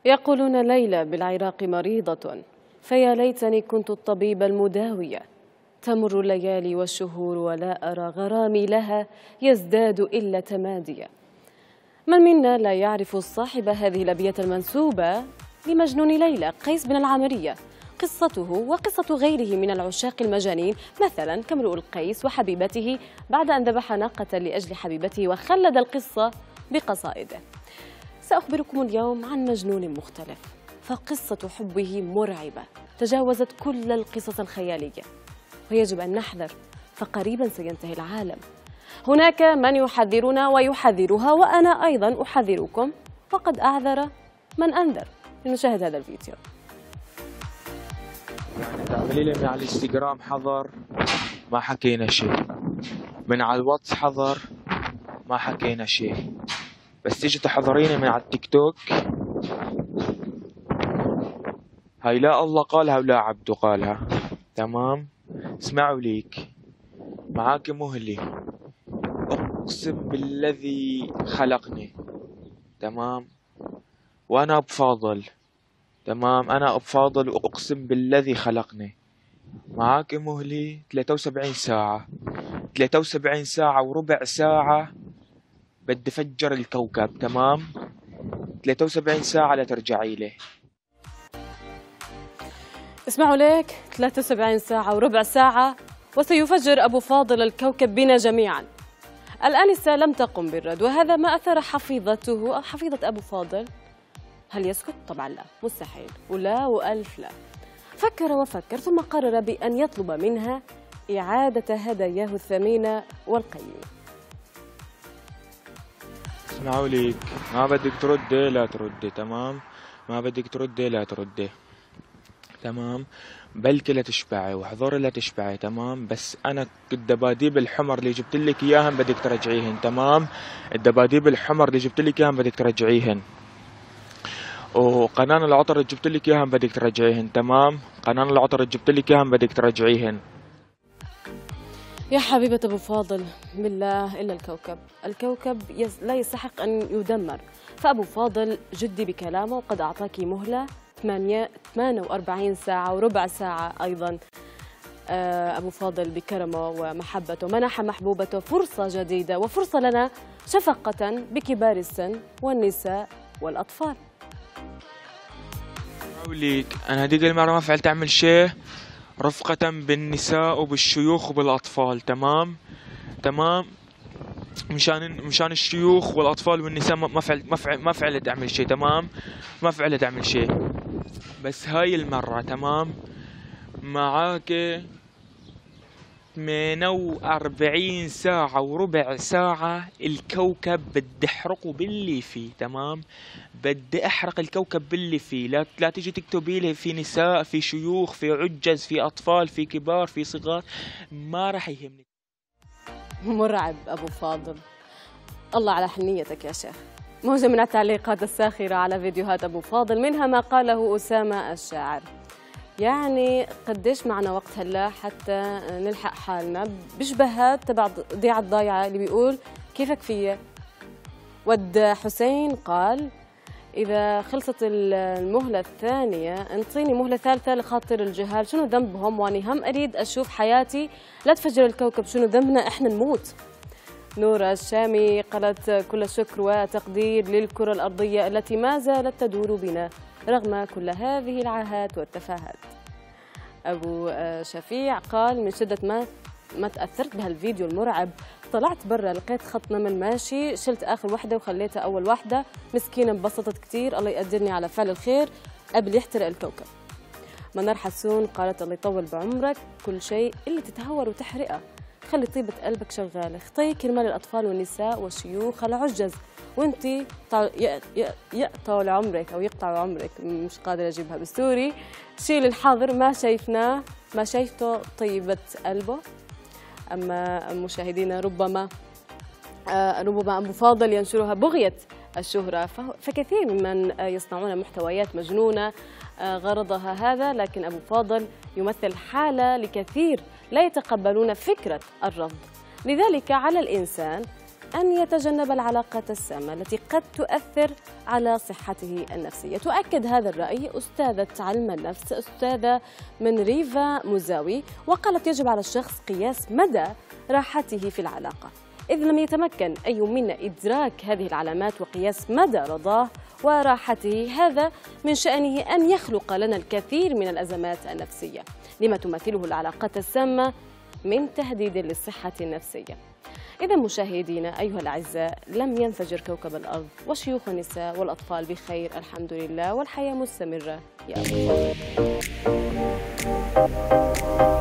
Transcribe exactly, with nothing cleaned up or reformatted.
يقولون ليلى بالعراق مريضة، فيا ليتني كنت الطبيب المداوية. تمر الليالي والشهور ولا أرى غرامي لها يزداد إلا تماديا. من منا لا يعرف صاحب هذه الأبيات المنسوبة لمجنون ليلى قيس بن العامرية؟ قصته وقصة غيره من العشاق المجانين، مثلا كامرؤ القيس وحبيبته بعد أن ذبح ناقة لأجل حبيبته وخلد القصة بقصائده. سأخبركم اليوم عن مجنون مختلف، فقصة حبه مرعبة تجاوزت كل القصص الخيالية، ويجب أن نحذر فقريبا سينتهي العالم. هناك من يحذرنا ويحذرها، وأنا أيضا أحذركم، وقد أعذر من أنذر. لنشاهد هذا الفيديو. يعني تعملي لي من على الانستغرام حظر ما حكينا شيء، من على الواتس حظر ما حكينا شيء، بس تيجي تحضريني من على التيك توك هاي لا الله قالها ولا عبده قالها. تمام، اسمعوا ليك، معاك مهلي اقسم بالذي خلقني. تمام، وانا بفاضل. تمام، انا بفاضل واقسم بالذي خلقني. معاك مهلي ثلاثة وسبعين ساعة، ثلاثة وسبعين ساعة وربع ساعة بدي فجر الكوكب. تمام، ثلاثة وسبعين ساعة لترجعي له. اسمعوا ليك، ثلاثة وسبعين ساعة وربع ساعة وسيفجر أبو فاضل الكوكب بنا جميعا. الآنسة لم تقم بالرد، وهذا ما أثار حفيظته أو حفيظة أبو فاضل. هل يسكت؟ طبعا لا، مستحيل، ولا وألف لا. فكر وفكر ثم قرر بأن يطلب منها إعادة هداياه الثمينة والقيمة. اسمعوا ليك، ما بدك تردي لا تردي. تمام، ما بدك تردي لا تردي. تمام، بلكي لا تشبعي واحضري لا تشبعي. تمام، بس انا الدباديب الحمر اللي جبت لك اياهم بدك ترجعيهن. تمام، الدباديب الحمر اللي جبت لك اياهم بدك ترجعيهن، وقنان العطر اللي جبت لك اياهم بدك ترجعيهن. تمام، قنان العطر اللي جبت لك اياهم بدك ترجعيهن. يا حبيبة أبو فاضل، بالله إلا الكوكب، الكوكب لا يستحق أن يدمر. فأبو فاضل جدي بكلامه، وقد أعطاك مهلة ثمانية وأربعين ساعة وربع ساعة. أيضا أبو فاضل بكرمه ومحبته منح محبوبته فرصة جديدة، وفرصة لنا شفقة بكبار السن والنساء والأطفال. أقوليك أنا هديك المرة ما فعلت أعمل شيء رفقة بالنساء وبالشيوخ وبالأطفال. تمام تمام، مشان مشان الشيوخ والأطفال والنساء ما فعلت ما فعلت ما فعلت أعمل شيء. تمام، ما فعلت أعمل شيء، بس هاي المرة تمام معاك ثمانية وأربعين ساعة وربع ساعة الكوكب بدي احرقه باللي فيه. تمام، بدي احرق الكوكب باللي فيه. لا لا تيجي تكتبي لي في نساء، في شيوخ، في عجز، في اطفال، في كبار، في صغار، ما راح يهمني. مرعب ابو فاضل، الله على حنيتك يا شيخ. موجة من التعليقات الساخرة على فيديوهات ابو فاضل، منها ما قاله أسامة الشاعر. يعني قديش معنا وقت هلا حتى نلحق حالنا؟ بشبهات تبع ضيعة الضايعة اللي بيقول كيفك فيا. ود حسين قال إذا خلصت المهلة الثانية انطيني مهلة ثالثة لخاطر الجهال، شنو ذنبهم؟ واني هم أريد أشوف حياتي لا تفجر الكوكب، شنو ذنبنا إحنا نموت. نورة الشامي قالت كل الشكر وتقدير للكرة الأرضية التي ما زالت تدور بنا رغم كل هذه العاهات والتفاهات. أبو شفيع قال من شدة ما ما تأثرت بهالفيديو المرعب طلعت برا لقيت خط نمل ماشي، شلت آخر وحدة وخليتها أول وحدة، مسكينة انبسطت كتير، الله يقدرني على فعل الخير قبل يحترق الكوكب. منار حسون قالت الله يطول بعمرك، كل شيء اللي تتهور وتحرقه، خلي طيبة قلبك شغالة، خطي كرمال الأطفال والنساء والشيوخ العجز، وانتي يقطعوا لعمرك أو يقطعوا عمرك، مش قادرة أجيبها بالسوري، شيل الحظر ما شايفناه ما شايفته طيبة قلبه. أما مشاهدينا ربما آه ربما أبو فاضل ينشرها بغية الشهرة، فكثير ممن يصنعون محتويات مجنونة آه غرضها هذا، لكن أبو فاضل يمثل حالة لكثير لا يتقبلون فكرة الرفض. لذلك على الإنسان أن يتجنب العلاقات السامة التي قد تؤثر على صحته النفسية. تؤكد هذا الرأي أستاذة علم النفس أستاذة منريفا موزاوي، وقالت يجب على الشخص قياس مدى راحته في العلاقة، إذ لم يتمكن أي منا إدراك هذه العلامات وقياس مدى رضاه وراحته، هذا من شأنه أن يخلق لنا الكثير من الأزمات النفسية، لما تمثله العلاقات السامة من تهديد للصحة النفسية. إذا مشاهدينا أيها الأعزاء، لم ينفجر كوكب الأرض، وشيوخ النساء والأطفال بخير الحمد لله، والحياة مستمرة يا أبو فاضل.